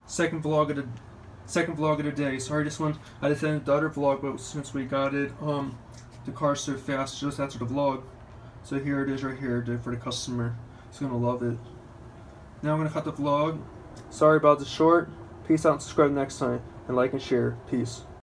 second vlog of the day. Sorry, I just ended the other vlog, but since we got it, the car's so fast just after the vlog. So here it is right here for the customer. He's gonna love it. Now I'm gonna cut the vlog. Sorry about the short. Peace out and subscribe next time, and like and share. Peace.